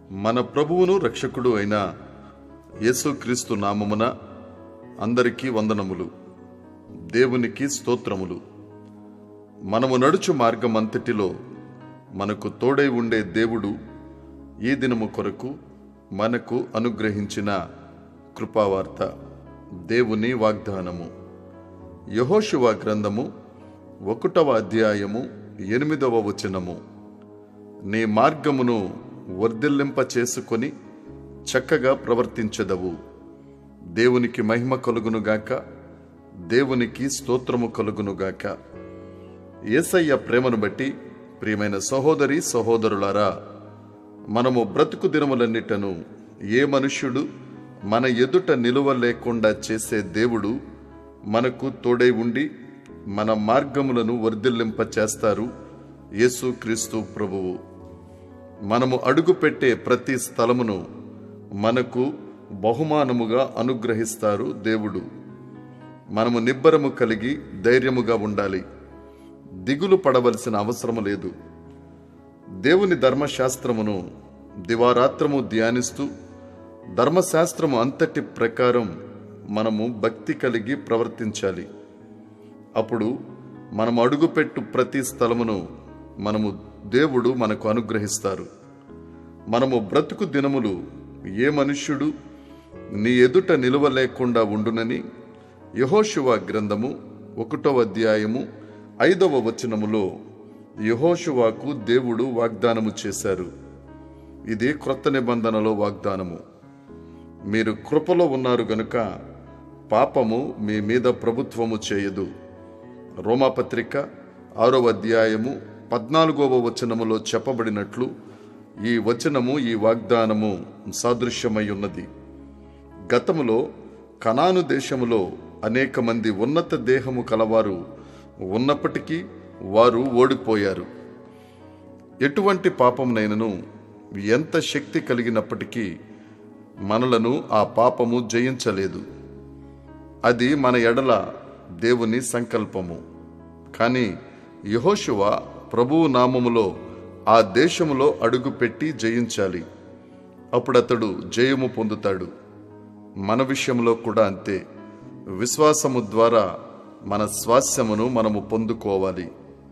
మన ప్రభువును రక్షకుడు అయిన యేసుక్రీస్తు నామమున అందరికీ వందనములు. దేవునికి స్తోత్రములు. మనము నడుచు మార్గమంతటిలో మనకు తోడై ఉండే దేవుడు ఈ దినము కొరకు మనకు అనుగ్రహించిన కృపావార్త, దేవుని వాగ్దానము. యెహోషువ గ్రంథము 1వ అధ్యాయము 8వ వచనము. నీ మార్గమును వర్ధిల్లింప చేసుకొని చక్కగా ప్రవర్తించెదవు. దేవునికి మహిమ కలుగునుగాక, దేవునికి స్తోత్రము కలుగునుగాక. యేసయ్య ప్రేమను బట్టి ప్రియమైన సహోదరి సహోదరులారా, మనము బ్రతుకు దినములన్నిటను ఏ మనుష్యుడు మన ఎదుట నిలువ లేకుండా చేసే దేవుడు మనకు తోడై ఉండి మన మార్గములను వర్ధిల్లింప చేస్తారు. యేసుక్రీస్తు ప్రభువు మనము అడుగుపెట్టే ప్రతి స్థలమును మనకు బహుమానముగా అనుగ్రహిస్తారు దేవుడు. మనము నిబ్బరము కలిగి ధైర్యముగా ఉండాలి. దిగులు పడవలసిన అవసరము లేదు. దేవుని ధర్మశాస్త్రమును దివారాత్రము ధ్యానిస్తూ ధర్మశాస్త్రము అంతటి ప్రకారం మనము భక్తి కలిగి ప్రవర్తించాలి. అప్పుడు మనము అడుగుపెట్టు ప్రతి స్థలమును దేవుడు మనకు అనుగ్రహిస్తారు. మనము బ్రతుకు దినములు ఏ మనుష్యుడు నీ ఎదుట నిలువ లేకుండా ఉండునని యెహోషువ గ్రంథము 1వ అధ్యాయము 5వ వచనములో యెహోషువకు దేవుడు వాగ్దానము చేశారు. ఇది క్రొత్త నిబంధనలో వాగ్దానము. మీరు కృపలో ఉన్నారు గనుక పాపము మీ మీద ప్రభుత్వము చేయదు. రోమాపత్రిక 6వ అధ్యాయము 14వ వచనములో చెప్పబడినట్లు ఈ వచనము, ఈ వాగ్దానము సాదృశ్యమై ఉన్నది. గతములో కనాను దేశములో అనేక మంది ఉన్నత దేహము కలవారు ఉన్నప్పటికీ వారు ఓడిపోయారు. ఎటువంటి పాపమునైనను ఎంత శక్తి కలిగినప్పటికీ మనలను ఆ పాపము జయించలేదు. అది మన ఎడల దేవుని సంకల్పము. కానీ యెహోషువ ప్రభువు నామములో ఆ దేశములో అడుగుపెట్టి జయించాలి. అప్పుడతడు జయము పొందుతాడు. మన విషయంలో కూడా అంతే. విశ్వాసము ద్వారా మన స్వాస్యమును మనము పొందుకోవాలి.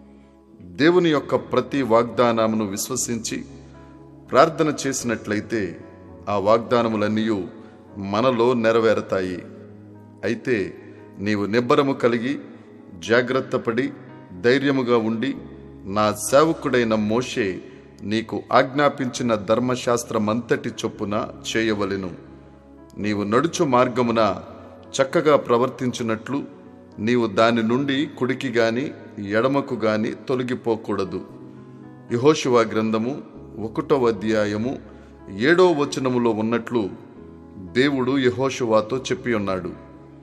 దేవుని యొక్క ప్రతి వాగ్దానమును విశ్వసించి ప్రార్థన చేసినట్లయితే ఆ వాగ్దానములన్నీ మనలో నెరవేరతాయి. అయితే నీవు నిబ్బరము కలిగి జాగ్రత్తపడి ధైర్యముగా ఉండి నా సేవకుడైన మోషే నీకు ఆజ్ఞాపించిన ధర్మశాస్త్రమంతటి చొప్పున చేయవలెను. నీవు నడుచు మార్గమున చక్కగా ప్రవర్తించినట్లు నీవు దాని నుండి కుడికి గాని ఎడమకు గాని తొలగిపోకూడదు. యెహోషువ గ్రంథము 1వ అధ్యాయము 7వ వచనములో ఉన్నట్లు దేవుడు యెహోషువతో చెప్పి ఉన్నాడు.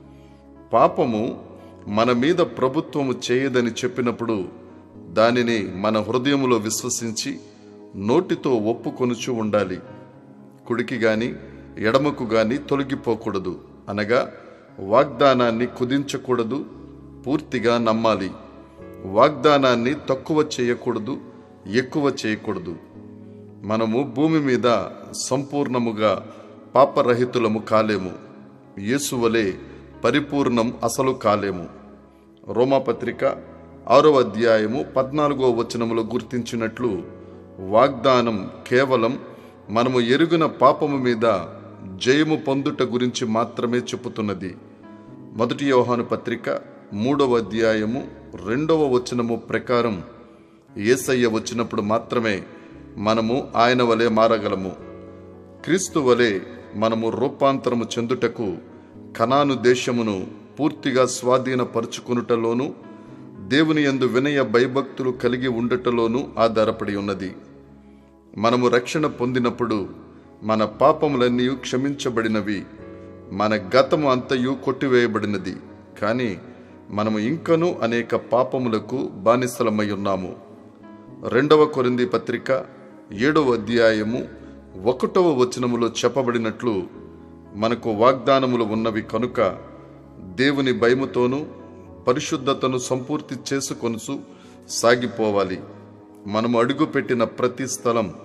పాపము మన మీద ప్రభుత్వము చేయదని చెప్పినప్పుడు దానిని మన హృదయములో విశ్వసించి నోటితో ఒప్పుకొనుచు ఉండాలి. కుడికి గాని ఎడమకు గాని తొలగిపోకూడదు. అనగా వాగ్దానాన్ని కుదించకూడదు, పూర్తిగా నమ్మాలి. వాగ్దానాన్ని తక్కువ చేయకూడదు, ఎక్కువ చేయకూడదు. మనము భూమి మీద సంపూర్ణముగా పాపరహితులము కాలేము. యేసువలే పరిపూర్ణం అసలు కాలేము. రోమాపత్రిక 6వ అధ్యాయము 14వ వచనములో గుర్తించినట్లు వాగ్దానం కేవలం మనము ఎరుగిన పాపము మీద జయము పొందుట గురించి మాత్రమే చెప్పుతున్నది. 1 యోహాను పత్రిక 3వ అధ్యాయము 2వ వచనము ప్రకారం యేసయ్య వచ్చినప్పుడు మాత్రమే మనము ఆయన వలె మారగలము. క్రీస్తు వలె మనము రూపాంతరము చెందుటకు కనాను దేశమును పూర్తిగా స్వాధీనపరుచుకునుటలోను దేవుని యందు వినయ భయభక్తులు కలిగి ఉండటలోనూ ఆధారపడి ఉన్నది. మనము రక్షణ పొందినప్పుడు మన పాపములన్నీ క్షమించబడినవి, మన గతము అంతయు కొట్టివేయబడినది. కానీ మనము ఇంకనూ అనేక పాపములకు బానిసలమై ఉన్నాము. 2వ కొరింథీ పత్రిక 7వ అధ్యాయము 1వ వచనములో చెప్పబడినట్లు మనకు వాగ్దానములు ఉన్నవి కనుక దేవుని భయముతోనూ పరిశుద్ధతను సంపూర్తి చేసుకొనుచు సాగిపోవాలి. మనము అడుగుపెట్టిన ప్రతి స్థలం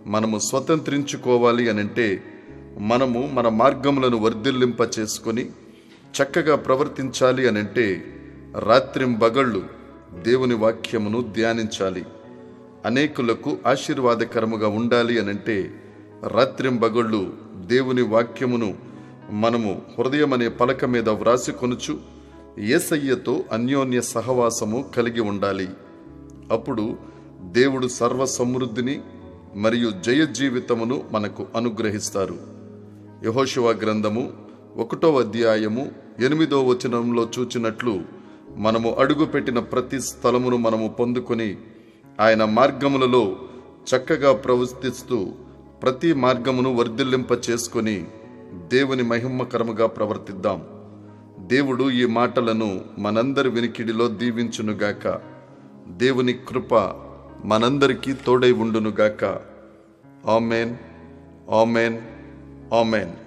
మనము స్వతంత్రించుకోవాలి అనంటే మనము మన మార్గములను వర్ధిల్లింప చేసుకొని చక్కగా ప్రవర్తించాలి అనంటే రాత్రింబగళ్ళు దేవుని వాక్యమును ధ్యానించాలి. అనేకులకు ఆశీర్వాదకరముగా ఉండాలి అనంటే రాత్రింబగళ్ళు దేవుని వాక్యమును మనము హృదయం అనే పలక మీద వ్రాసికొనుచు యేసయ్యతో అన్యోన్య సహవాసము కలిగి ఉండాలి. అప్పుడు దేవుడు సర్వ సమృద్ధిని మరియు జయ జీవితమును మనకు అనుగ్రహిస్తారు. యెహోషువ గ్రంథము 1వ అధ్యాయము 8వ వచనంలో చూచినట్లు మనము అడుగుపెట్టిన ప్రతి స్థలమును మనము పొందుకొని ఆయన మార్గములలో చక్కగా ప్రవర్తిస్తూ ప్రతి మార్గమును వర్ధిల్లింప చేసుకొని దేవుని మహిమకరముగా ప్రవర్తిద్దాం. దేవుడు ఈ మాటలను మనందరి వినికిడిలో దీవించునుగాక. దేవుని కృప మనందరికీ తోడై ఉండునుగాక. ఆమేన్, ఆమేన్, ఆమేన్.